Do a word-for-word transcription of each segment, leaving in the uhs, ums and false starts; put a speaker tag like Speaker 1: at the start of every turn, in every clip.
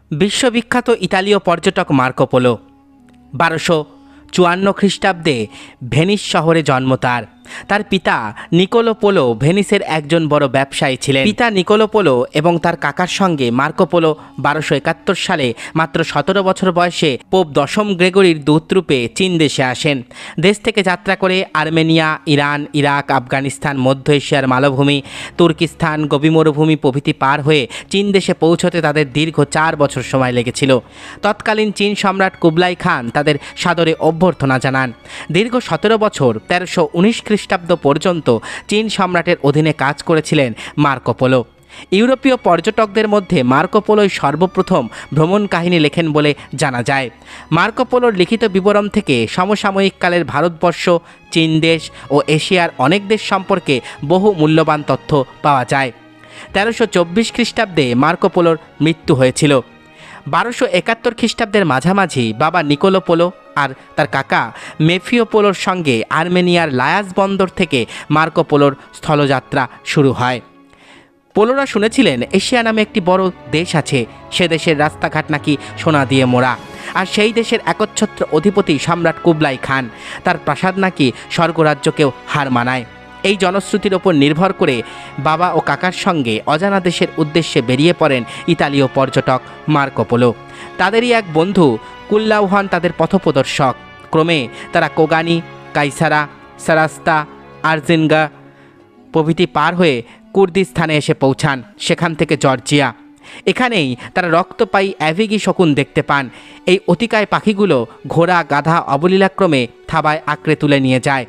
Speaker 1: বিশ্ববিখ্যাত ইতালীয় পর্যটক মার্কো পোলো বারোশো চুয়ান্ন খ্রিস্টাব্দে ভেনিস শহরে জন্ম তার। তার পিতা নিকোলো পোলো ভেনিসের একজন বড় ব্যবসায়ী ছিলেন। পিতা নিকোলো পোলো এবং তার কাকার সঙ্গে মার্কো পোলো বারোশো একাত্তর সালে মাত্র সতেরো বছর বয়সে পোপ দশম গ্রেগরির দূতরূপে চীন দেশে আসেন। দেশ থেকে যাত্রা করে আর্মেনিয়া, ইরান, ইরাক, আফগানিস্তান, মধ্য এশিয়ার মালভূমি, তুর্কিস্তান, গোবি মরুভূমি প্রভৃতি পার হয়ে চীন দেশে পৌঁছতে তাদের দীর্ঘ চার বছর সময় লেগেছিল। তৎকালীন চীন সম্রাট কুবলাই খান তাদের সাদরে অভ্যর্থনা জানান। দীর্ঘ সতেরো বছর তেরোশো উনিশ খ্রিস্টাব্দ পর্যন্ত চীন সম্রাটের অধীনে কাজ করেছিলেন মার্কো পোলো। ইউরোপীয় পর্যটকদের মধ্যে মার্কো পোলোই সর্বপ্রথম ভ্রমণ কাহিনী লেখেন বলে জানা যায়। মার্কো পোলোর লিখিত বিবরণ থেকে সমসাময়িক কালের ভারতবর্ষ, চীন দেশ ও এশিয়ার অনেক দেশ সম্পর্কে বহু মূল্যবান তথ্য পাওয়া যায়। তেরোশো চব্বিশ খ্রিস্টাব্দে মার্কো পোলোর মৃত্যু হয়েছিল। বারোশো একাত্তর খ্রিস্টাব্দের মাঝামাঝি বাবা নিকোলো পোলো আর তার কাকা মেফিও পোলোর সঙ্গে আর্মেনিয়ার লায়াস বন্দর থেকে মার্কো পোলোর স্থলযাত্রা শুরু হয়। পোলোরা শুনেছিলেন এশিয়া নামে একটি বড় দেশ আছে, সে দেশের রাস্তাঘাট নাকি সোনা দিয়ে মোড়া, আর সেই দেশের একচ্ছত্র অধিপতি সম্রাট কুবলাই খান, তার প্রাসাদ নাকি স্বর্গরাজ্যকেও হার মানায়। এই জনশ্রুতির ওপর নির্ভর করে বাবা ও কাকার সঙ্গে অজানা দেশের উদ্দেশ্যে বেরিয়ে পড়েন ইতালীয় পর্যটক মার্কো পোলো। তাদেরই এক বন্ধু কুল্লাউ হন তাদের পথপ্রদর্শক। ক্রমে তারা কোগানি, কাইসারা, সারাস্তা, আর্জেনগা প্রভৃতি পার হয়ে কুর্দিস্তানে এসে পৌঁছান, সেখান থেকে জর্জিয়া। এখানেই তারা রক্তপায়ী অ্যাভিগি শকুন দেখতে পান। এই অতিকায় পাখিগুলো ঘোড়া, গাধা অবলীলাক্রমে থাবায় আঁকড়ে তুলে নিয়ে যায়।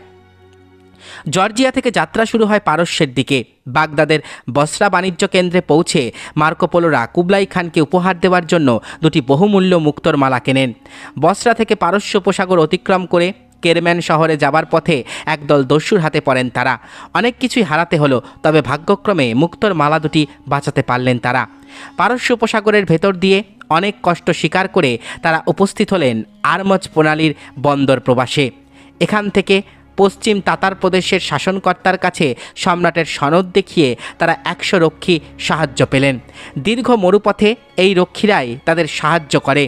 Speaker 1: জর্জিয়া থেকে যাত্রা শুরু হয় পারস্যের দিকে। বাগদাদের বসরা বাণিজ্য কেন্দ্রে পৌঁছে মার্কো পোলোরা কুবলাই খানকে উপহার দেওয়ার জন্য দুটি বহুমূল্য মুক্তোর মালা কেনেন। বসরা থেকে পারস্য উপসাগর অতিক্রম করে কেরম্যান শহরে যাবার পথে একদল দস্যুর হাতে পড়েন তারা। অনেক কিছুই হারাতে হলো, তবে ভাগ্যক্রমে মুক্তোর মালা দুটি বাঁচাতে পারলেন তারা। পারস্য উপসাগরের ভেতর দিয়ে অনেক কষ্ট স্বীকার করে তারা উপস্থিত হলেন আরমজ প্রণালীর বন্দর প্রবাসে। এখান থেকে পশ্চিম তাতার প্রদেশের শাসনকর্তার কাছে সম্রাটের সনদ দেখিয়ে তারা একশো রক্ষী সাহায্য পেলেন। দীর্ঘ মরুপথে এই রক্ষীরাই তাদের সাহায্য করে।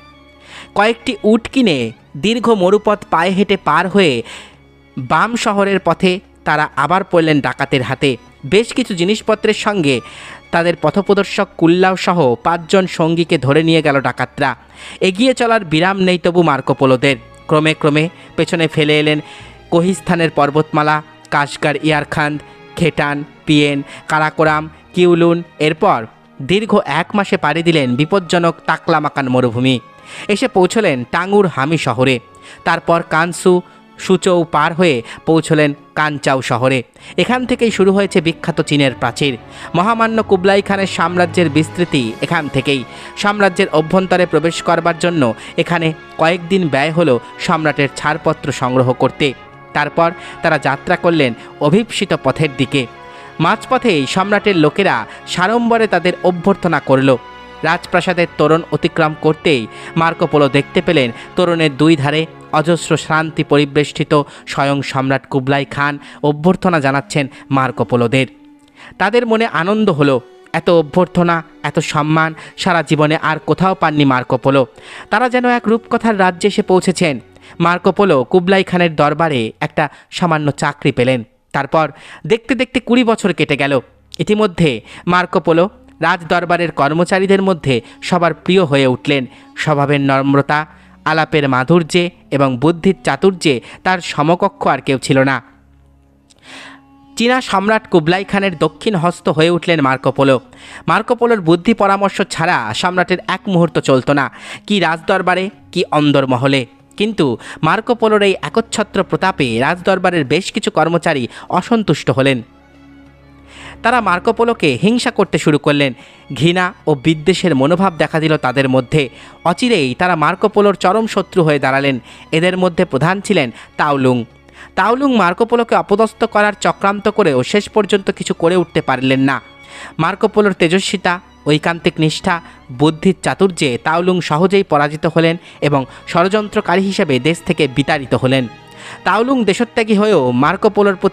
Speaker 1: কয়েকটি উট কিনে দীর্ঘ মরুপথ পায়ে হেঁটে পার হয়ে বাম শহরের পথে তারা আবার পড়লেন ডাকাতের হাতে। বেশ কিছু জিনিসপত্রের সঙ্গে তাদের পথপ্রদর্শক কুল্লাও সহ পাঁচজন সঙ্গীকে ধরে নিয়ে গেল ডাকাতরা। এগিয়ে চলার বিরাম নেই তবু মার্কো পোলোদের। ক্রমে ক্রমে পেছনে ফেলে এলেন কোহিস্তানের পর্বতমালা, কাশগার, ইয়ারখান্দ, খেটান, পিয়েন, কারাকোরাম, কিউলুন। এরপর দীর্ঘ এক মাসে পাড়ি দিলেন বিপজ্জনক তাকলামাকান মরুভূমি। এসে পৌঁছলেন টাঙ্গুর হামি শহরে। তারপর কানসু, সুচৌ পার হয়ে পৌঁছলেন কানচাও শহরে। এখান থেকেই শুরু হয়েছে বিখ্যাত চীনের প্রাচীর। মহামান্য কুবলাই খানের সাম্রাজ্যের বিস্তৃতি এখান থেকেই। সাম্রাজ্যের অভ্যন্তরে প্রবেশ করবার জন্য এখানে কয়েকদিন ব্যয় হলো সম্রাটের ছাড়পত্র সংগ্রহ করতে। তারপর তারা যাত্রা করলেন অভিপ্সিত পথের দিকে। মাঝপথেই সম্রাটের লোকেরা সাড়ম্বরে তাদের অভ্যর্থনা করল। রাজপ্রাসাদের তোরণ অতিক্রম করতেই মার্কো পোলো দেখতে পেলেন তোরণের দুই ধারে অজস্র শান্তি পরিবেষ্টিত স্বয়ং সম্রাট কুবলাই খান অভ্যর্থনা জানাচ্ছেন মার্কো পোলোদের। তাদের মনে আনন্দ হলো। এত অভ্যর্থনা, এত সম্মান সারা জীবনে আর কোথাও পাননি মার্কো পোলো। তারা যেন এক রূপকথার রাজ্যে এসে পৌঁছেছেন। মার্কো পোলো কুবলাই খানের দরবারে একটা সামান্য চাকরি পেলেন। তারপর দেখতে দেখতে কুড়ি বছর কেটে গেল। ইতিমধ্যে মার্কো পোলো রাজ দরবারের কর্মচারীদের মধ্যে সবার প্রিয় হয়ে উঠলেন। স্বভাবের নম্রতা, আলাপের মাধুর্যে এবং বুদ্ধির চাতুর্যে তার সমকক্ষ আর কেউ ছিল না। চীনা সম্রাট কুবলাই খানের দক্ষিণ হস্ত হয়ে উঠলেন মার্কো পোলো। মার্কো পোলোর বুদ্ধি পরামর্শ ছাড়া সম্রাটের এক মুহূর্ত চলত না, কি রাজদরবারে কি অন্দরমহলে। কিন্তু মার্কো পোলোর এই একচ্ছত্র প্রতাপে রাজদরবারের বেশ কিছু কর্মচারী অসন্তুষ্ট হলেন। তারা মার্কো পোলোকে হিংসা করতে শুরু করলেন। ঘৃণা ও বিদ্বেষের মনোভাব দেখা দিল তাদের মধ্যে। অচিরেই তারা মার্কো পোলোর চরম শত্রু হয়ে দাঁড়ালেন। এদের মধ্যে প্রধান ছিলেন তাওলুং। তাওলুং মার্কো পোলোকে অপদস্থ করার চক্রান্ত করেও শেষ পর্যন্ত কিছু করে উঠতে পারলেন না। মার্কো পোলোর তেজস্বিতা, ঐকান্তিক নিষ্ঠা, বুদ্ধির চাতুর্যে তাওলুং সহজেই পরাজিত হলেন এবং ষড়যন্ত্রকারী হিসেবে দেশ থেকে বিতাড়িত হলেন। তাওলুং দেশত্যাগী হয়েও মার্কো পোলোর প্রতি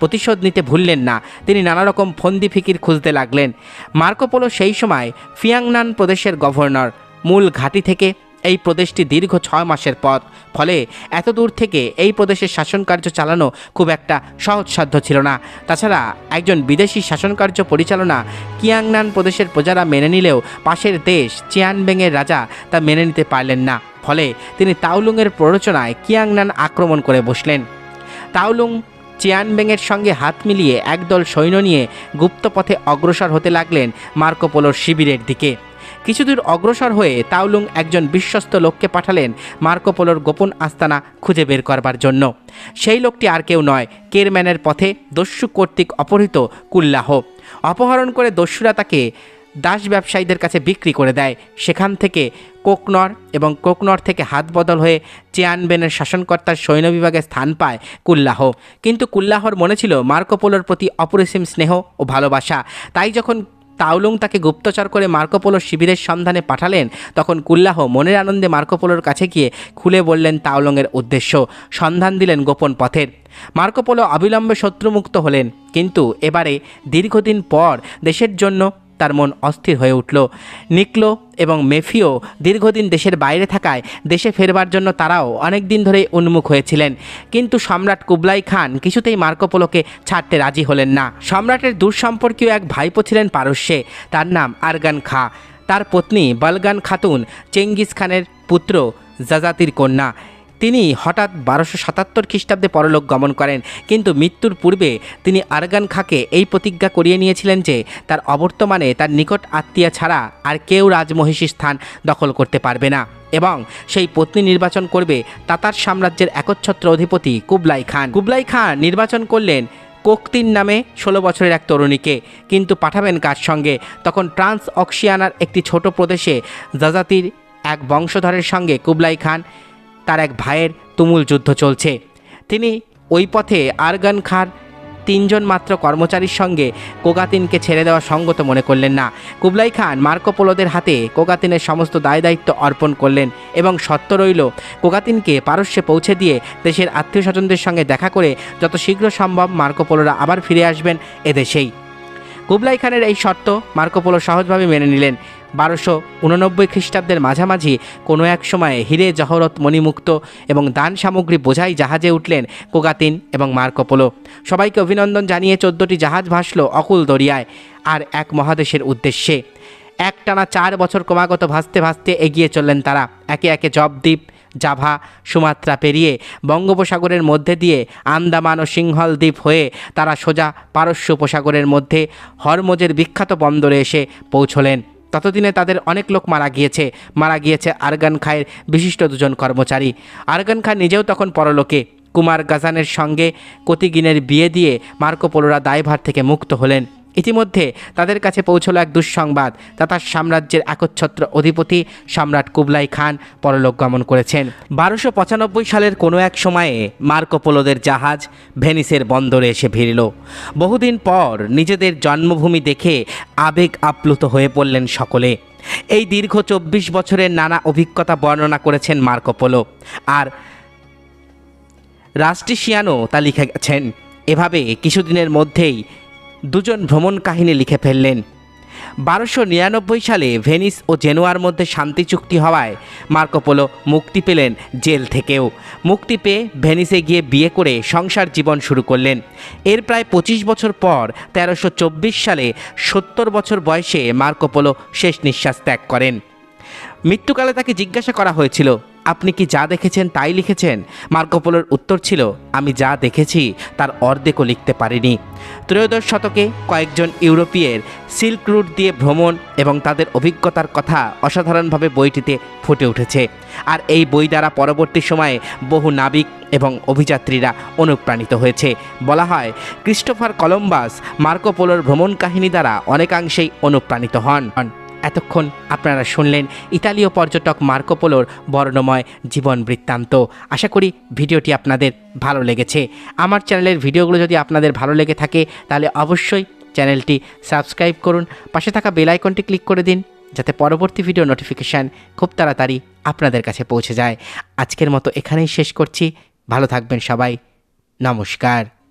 Speaker 1: প্রতিশোধ নিতে ভুললেন না। তিনি নানা রকম ফন্দি ফিকির খুঁজতে লাগলেন। মার্কো পোলো সেই সময় ফিয়াংনান প্রদেশের গভর্নর। মূল ঘাঁটি থেকে এই প্রদেশটি দীর্ঘ ছয় মাসের পথ, ফলে এত দূর থেকে এই প্রদেশের শাসনকার্য চালানো খুব একটা সহজসাধ্য ছিল না। তাছাড়া একজন বিদেশি শাসনকার্য পরিচালনা কিয়াংনান প্রদেশের প্রজারা মেনে নিলেও পাশের দেশ চিয়ানবেংয়ের রাজা তা মেনে নিতে পারলেন না। ফলে তিনি তাওলুংয়ের প্ররোচনায় কিয়াংনান আক্রমণ করে বসলেন। তাওলুং চিয়ানবেংয়ের সঙ্গে হাত মিলিয়ে একদল সৈন্য নিয়ে গুপ্তপথে অগ্রসর হতে লাগলেন মার্কো পোলোর শিবিরের দিকে। কিছুদূর অগ্রসর হয়ে তাওলুং একজন বিশ্বস্ত লোককে পাঠালেন মার্কো পোলোর গোপন আস্তানা খুঁজে বের করবার জন্য। সেই লোকটি আর কেউ নয়, কেরম্যানের পথে দস্যু কর্তৃক অপহৃত কুল্লাহ। অপহরণ করে দস্যুরা তাকে দাস ব্যবসায়ীদের কাছে বিক্রি করে দেয়। সেখান থেকে কোকনর এবং কোকনর থেকে হাত বদল হয়ে চিয়ানবেনের শাসনকর্তার সৈন্য বিভাগে স্থান পায় কুল্লাহ। কিন্তু কুল্লাহর মনে ছিল মার্কো পোলোর প্রতি অপরিসীম স্নেহ ও ভালোবাসা। তাই যখন তাওলুং তাকে গুপ্তচর করে মার্কো পোলোর শিবিরের সন্ধানে পাঠালেন, তখন কুল্লাহ মনের আনন্দে মার্কো পোলোর কাছে গিয়ে খুলে বললেন তাওলুংয়ের উদ্দেশ্য, সন্ধান দিলেন গোপন পথের। মার্কো পোলো অবিলম্বে শত্রুমুক্ত হলেন। কিন্তু এবারে দীর্ঘদিন পর দেশের জন্য তার মন অস্থির হয়ে উঠল। নিকলো এবং মেফিও দীর্ঘদিন দেশের বাইরে থাকায় দেশে ফেরবার জন্য তারাও অনেক দিন ধরেই উন্মুখ হয়েছিলেন। কিন্তু সম্রাট কুবলাই খান কিছুতেই মার্কো পোলোকে ছাড়তে রাজি হলেন না। সম্রাটের দূরসম্পর্কীয় এক ভাইপো ছিলেন পারস্যে, তার নাম আরগান খাঁ। তার পত্নী বালগান খাতুন চেঙ্গিস খানের পুত্র জাজাতির কন্যা। তিনি হঠাৎ বারোশো সাতাত্তর খ্রিস্টাব্দে পরলোক গমন করেন। কিন্তু মৃত্যুর পূর্বে তিনি আরগান খাঁকে এই প্রতিজ্ঞা করিয়ে নিয়েছিলেন যে তার অবর্তমানে তার নিকট আত্মীয় ছাড়া আর কেউ রাজমহিষী স্থান দখল করতে পারবে না, এবং সেই পত্নী নির্বাচন করবে তাতার সাম্রাজ্যের একচ্ছত্র অধিপতি কুবলাই খান। কুবলাই খান নির্বাচন করলেন কোকতিন নামে ষোলো বছরের এক তরুণীকে। কিন্তু পাঠাবেন কার সঙ্গে? তখন ট্রান্স অক্সিয়ানার একটি ছোট প্রদেশে জাজাতির এক বংশধরের সঙ্গে কুবলাই খান তার এক ভাইয়ের তুমুল যুদ্ধ চলছে। তিনি ওই পথে আরগান খাঁর তিনজন মাত্র কর্মচারীর সঙ্গে কোগাতিনকে ছেড়ে দেওয়া সঙ্গত মনে করলেন না। কুবলাই খান মার্কো পোলোদের হাতে কোগাতিনের সমস্ত দায় দায়িত্ব অর্পণ করলেন এবং শর্ত রইল কোগাতিনকে পারস্যে পৌঁছে দিয়ে দেশের আত্মীয় স্বজনদের সঙ্গে দেখা করে যত শীঘ্র সম্ভব মার্কো পোলোরা আবার ফিরে আসবেন এদেশেই। কুবলাই খানের এই শর্ত মার্কো পোলো সহজভাবে মেনে নিলেন। বারোশো উননব্বই খ্রিস্টাব্দের মাঝামাঝি কোনো এক সময়ে হিরে জহরত মণিমুক্ত এবং দান সামগ্রী বোঝাই জাহাজে উঠলেন কোগাতিন এবং মার্কো পোলো। সবাইকে অভিনন্দন জানিয়ে চোদ্দোটি জাহাজ ভাসল অকুল দরিয়ায় আর এক মহাদেশের উদ্দেশ্যে। একটানা চার বছর ক্রমাগত ভাসতে ভাসতে এগিয়ে চললেন তারা। একে একে জবদ্বীপ, জাভা, সুমাত্রা পেরিয়ে বঙ্গোপসাগরের মধ্যে দিয়ে আন্দামান ও সিংহল দ্বীপ হয়ে তারা সোজা পারস্য উপসাগরের মধ্যে হরমোজের বিখ্যাত বন্দরে এসে পৌঁছলেন। ততদিনে তাদের অনেক লোক মারা গিয়েছে। মারা গিয়েছে আরগান খাঁয়ের বিশিষ্ট দুজন কর্মচারী। আরগান খাঁ নিজেও তখন পরলোকে। কুমার গাজানের সঙ্গে কতিগিনের বিয়ে দিয়ে মার্কো পোলোরা দায়ভার থেকে মুক্ত হলেন। ইতিমধ্যে তাদের কাছে পৌঁছল এক দুঃসংবাদ, তাতার সাম্রাজ্যের একচ্ছত্র অধিপতি সম্রাট কুবলাই খান পরলোক গমন করেছেন। বারোশো পঁচানব্বই সালের কোনো এক সময়ে মার্কো পোলোদের জাহাজ ভেনিসের বন্দরে এসে ভিড়ল। বহুদিন পর নিজেদের জন্মভূমি দেখে আবেগ আপ্লুত হয়ে পড়লেন সকলে। এই দীর্ঘ চব্বিশ বছরের নানা অভিজ্ঞতা বর্ণনা করেছেন মার্কো পোলো, আর রাস্টিসিয়ানো তা লিখে গেছেন। এভাবে কিছুদিনের মধ্যেই দুজন ভ্রমণ কাহিনী লিখে ফেললেন। বারোশো নিরানব্বই সালে ভেনিস ও জেনোয়ার মধ্যে শান্তি চুক্তি হওয়ায় মার্কো পোলো মুক্তি পেলেন জেল থেকেও। মুক্তি পেয়ে ভেনিসে গিয়ে বিয়ে করে সংসার জীবন শুরু করলেন। এর প্রায় পঁচিশ বছর পর তেরোশো চব্বিশ সালে সত্তর বছর বয়সে মার্কো পোলো শেষ নিঃশ্বাস ত্যাগ করেন। মৃত্যুকালে তাকে জিজ্ঞাসা করা হয়েছিল, আপনি কি যা দেখেছেন তাই লিখেছেন? মার্কো পোলোর উত্তর ছিল, আমি যা দেখেছি তার অর্ধেকও লিখতে পারিনি। ত্রয়োদশ শতকে কয়েকজন ইউরোপীয়ের সিল্ক রুট দিয়ে ভ্রমণ এবং তাদের অভিজ্ঞতার কথা অসাধারণভাবে বইটিতে ফুটে উঠেছে। আর এই বই দ্বারা পরবর্তী সময়ে বহু নাবিক এবং অভিযাত্রীরা অনুপ্রাণিত হয়েছে। বলা হয় ক্রিস্টোফার কলম্বাস মার্কো পোলোর ভ্রমণ কাহিনী দ্বারা অনেকাংশেই অনুপ্রাণিত হন। এতক্ষণ আপনারা শুনলেন ইতালীয় পর্যটক মার্কো পোলোর বর্ণময় জীবন বৃত্তান্ত। আশা করি ভিডিওটি আপনাদের ভালো লেগেছে। আমার চ্যানেলের ভিডিওগুলো যদি আপনাদের ভালো লেগে থাকে তাহলে অবশ্যই চ্যানেলটি সাবস্ক্রাইব করুন, পাশে থাকা বেল আইকনটি ক্লিক করে দিন যাতে পরবর্তী ভিডিও নোটিফিকেশান খুব তাড়াতাড়ি আপনাদের কাছে পৌঁছে যায়। আজকের মতো এখানেই শেষ করছি। ভালো থাকবেন সবাই। নমস্কার।